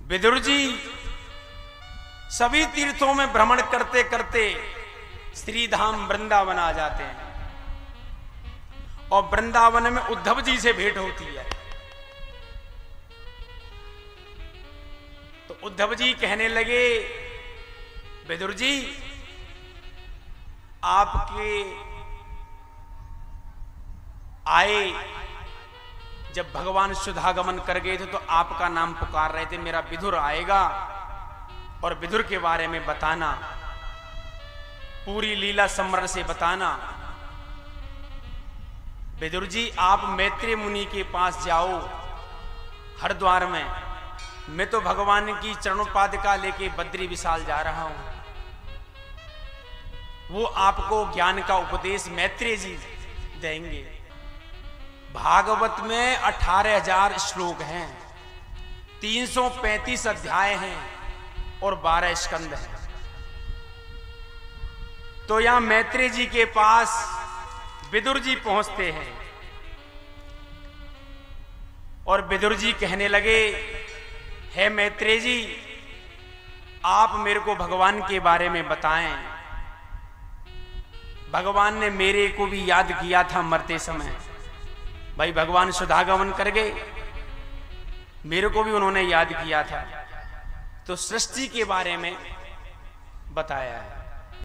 विदुर जी सभी तीर्थों में भ्रमण करते करते श्री धाम वृंदावन आ जाते हैं और वृंदावन में उद्धव जी से भेंट होती है। तो उद्धव जी कहने लगे, विदुर जी आपके आए जब भगवान शुद्धागमन कर गए थे तो आपका नाम पुकार रहे थे, मेरा विदुर आएगा और विदुर के बारे में बताना, पूरी लीला स्मरण से बताना। विदुर जी आप मैत्रेय मुनि के पास जाओ हरिद्वार में, मैं तो भगवान की चरणोपादिका लेके बद्री विशाल जा रहा हूं, वो आपको ज्ञान का उपदेश मैत्रेय जी देंगे। भागवत में 18,000 श्लोक हैं, 335 अध्याय हैं और 12 स्कंद हैं। तो यहां मैत्रेय जी के पास विदुर जी पहुंचते हैं और विदुर जी कहने लगे, हे मैत्रेय जी आप मेरे को भगवान के बारे में बताएं। भगवान ने मेरे को भी याद किया था मरते समय, भाई भगवान शुद्धागमन कर गए, मेरे को भी उन्होंने याद किया था। तो सृष्टि के बारे में बताया है।